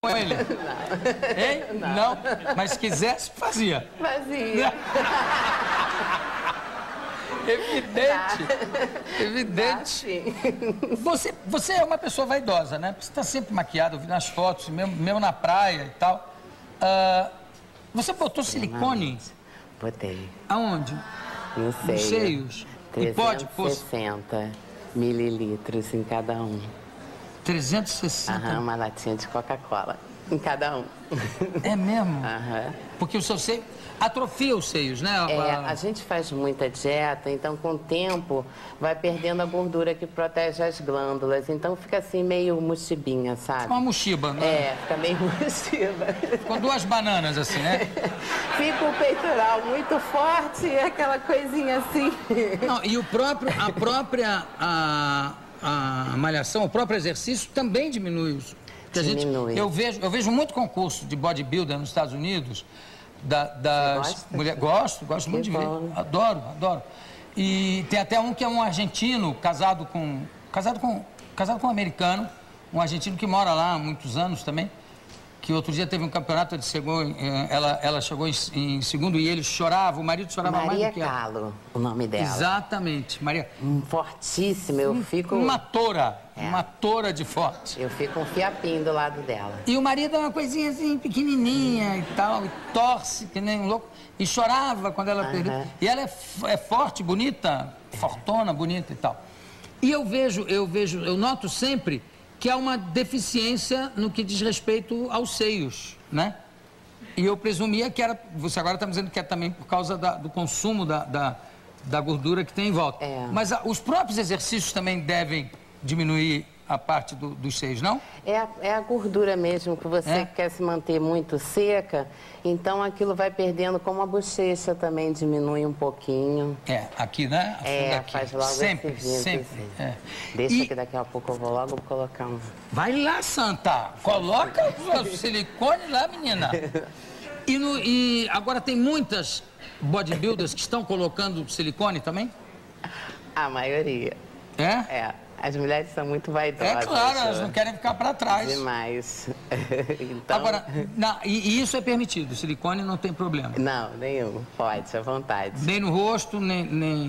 com ele? Não. Hein? Não. Mas se quisesse, fazia. Fazia. Evidente. Evidente. Sim. Você é uma pessoa vaidosa, né? Você está sempre maquiada, eu vi nas fotos, mesmo na praia e tal. Você botou silicone? Botei. Aonde? No seio. Nos seios? E pode pôr... 360 mililitros em cada um. 360? Aham, uma latinha de Coca-Cola em cada um. É mesmo? Aham. Porque o seu seio atrofia os seios, né? A gente faz muita dieta, então com o tempo vai perdendo a gordura que protege as glândulas. Então fica assim meio mochibinha, sabe? Uma mochiba, né? É, fica meio mochiba. Com duas bananas, assim, né? Fica o peitoral muito forte e aquela coisinha assim. Não, e a malhação, o próprio exercício também diminui isso. Diminui. Eu vejo muito concurso de bodybuilder nos Estados Unidos, das mulheres. Gosto muito de ver. Adoro. E tem até um que é um argentino, casado com um americano, um argentino que mora lá há muitos anos também, que outro dia teve um campeonato, ela chegou em segundo e ele chorava, o marido chorava mais do que ela. Maria Calo, o nome dela. Exatamente, Maria. Fortíssima, eu fico... Uma tora de forte. Eu fico um fiapinho do lado dela. E o marido é uma coisinha assim, pequenininha e tal, e torce que nem um louco, e chorava quando ela perdeu. E ela é forte, bonita, fortona, bonita e tal. E eu noto sempre que há uma deficiência no que diz respeito aos seios, né? E eu presumia que era... Você agora está me dizendo que é também por causa do consumo da gordura que tem em volta. Mas os próprios exercícios também devem diminuir a parte dos seios, não? É a gordura mesmo, que você quer se manter muito seca, então aquilo vai perdendo, como a bochecha também diminui um pouquinho. Aqui, né? Aqui. Faz logo sempre. Assim. Deixa que daqui a pouco eu vou logo colocar um... Vai lá, Santa! Coloca o silicone lá, menina! E agora tem muitas bodybuilders que estão colocando silicone também? A maioria. As mulheres são muito vaidosas. É claro, elas não querem ficar para trás. Demais. Então... Agora, e isso é permitido, o silicone não tem problema? Não, nenhum. Pode, à vontade. Nem no rosto, nem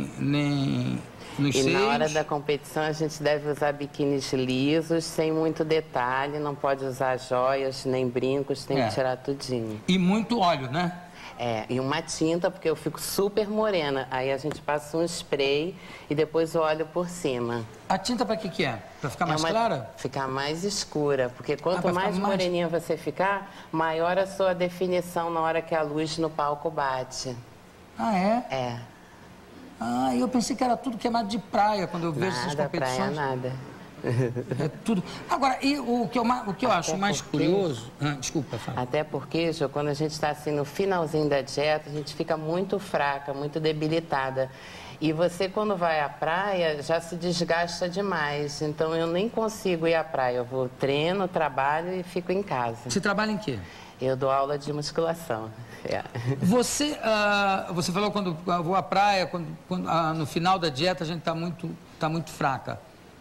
nos seios? E na hora da competição a gente deve usar biquínis lisos, sem muito detalhe, não pode usar joias, nem brincos, tem que tirar tudinho. E muito óleo, né? E uma tinta, porque eu fico super morena. Aí a gente passa um spray e depois o óleo por cima. A tinta para que é? Para ficar mais clara? Ficar mais escura, porque quanto mais moreninha você ficar, maior a sua definição na hora que a luz no palco bate. Ah, é? É. Ah, eu pensei que era tudo queimado de praia, quando eu vejo essas competições. Nada. É tudo. Agora, e o que eu acho mais curioso... desculpa, fala. Até porque, Jô, quando a gente está assim no finalzinho da dieta, a gente fica muito fraca, muito debilitada. E você, quando vai à praia, já se desgasta demais. Então, eu nem consigo ir à praia. Eu vou treino, trabalho e fico em casa. Você trabalha em quê? Eu dou aula de musculação. Você falou quando eu vou à praia, no final da dieta a gente está muito fraca.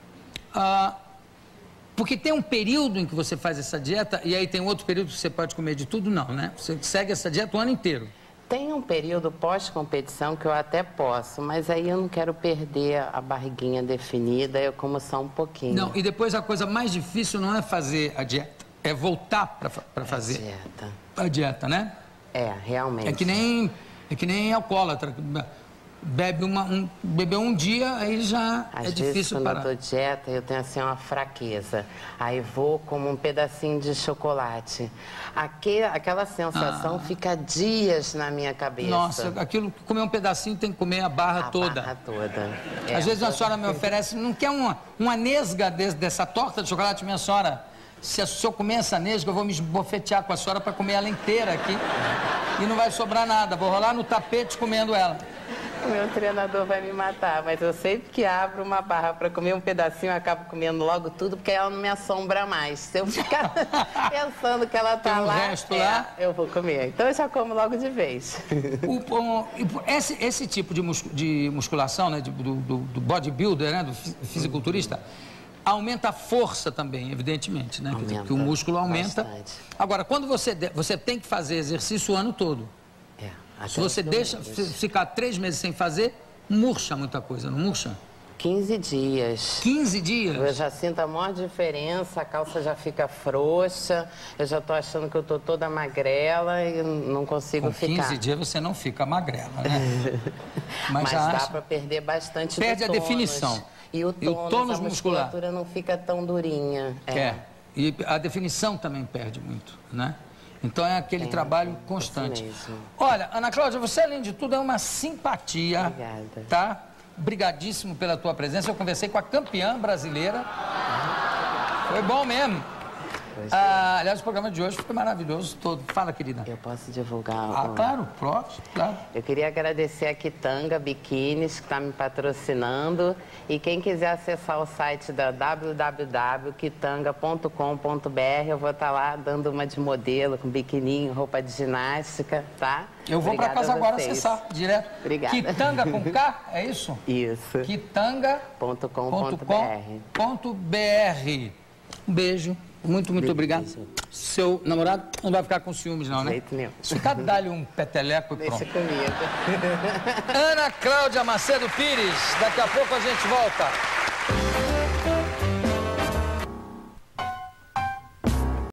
Porque tem um período em que você faz essa dieta e aí tem outro período que você pode comer de tudo? Não, né? Você segue essa dieta o ano inteiro. Tem um período pós-competição que eu até posso, mas aí eu não quero perder a barriguinha definida, eu como só um pouquinho. Não, e depois a coisa mais difícil não é fazer a dieta, é voltar para fazer a dieta, né? Realmente. É que nem alcoólatra. Bebeu um dia, aí já é difícil parar. Às vezes, quando eu dou dieta, eu tenho assim uma fraqueza. Aí vou como um pedacinho de chocolate. Aquela sensação fica dias na minha cabeça. Nossa, comer um pedacinho tem que comer a barra toda. A barra toda. Às vezes a senhora me oferece, não quer uma nesga dessa torta de chocolate, minha senhora? Se eu comer essa nesga, eu vou me esbofetear com a senhora para comer ela inteira aqui. E não vai sobrar nada, vou rolar no tapete comendo ela. O meu treinador vai me matar, mas eu sempre que abro uma barra para comer um pedacinho, eu acabo comendo logo tudo, porque ela não me assombra mais. Se eu ficar pensando que ela tá lá, resto lá, eu vou comer. Então eu já como logo de vez. Esse tipo de musculação, né, do bodybuilder, né, do fisiculturista, Aumenta a força também, evidentemente, né? Aumenta, porque o músculo aumenta. bastante. Agora, quando você tem que fazer exercício o ano todo. Se você deixa ficar 3 meses sem fazer, murcha muita coisa, não murcha? 15 dias. 15 dias? Eu já sinto a maior diferença, a calça já fica frouxa, eu já tô achando que eu tô toda magrela e não consigo ficar. Com 15 dias você não fica magrela, né? Mas dá para perder bastante do Perde a tônus. definição. E o tônus muscular. A musculatura não fica tão durinha. E a definição também perde muito, né? Então é aquele trabalho constante. Mesmo. Olha, Ana Cláudia, você além de tudo é uma simpatia. Obrigada. Tá? Obrigadíssimo pela tua presença. Eu conversei com a campeã brasileira. Foi bom mesmo. Aliás, o programa de hoje foi maravilhoso todo. Fala, querida. Eu posso divulgar? Claro, claro. Eu queria agradecer a Kitanga Biquínis, que está me patrocinando. E quem quiser acessar o site da www.kitanga.com.br, eu vou estar lá dando uma de modelo, com biquininho, roupa de ginástica, tá? Eu vou para casa agora acessar direto. Obrigada. Kitanga com K, é isso? Isso. Kitanga.com.br. Um beijo. Muito obrigado. Seu namorado não vai ficar com ciúmes, não, né? De jeito nenhum. Se ficar, dá-lhe um peteleco e pronto. Deixa comigo. Ana Cláudia Macedo Pires, daqui a pouco a gente volta.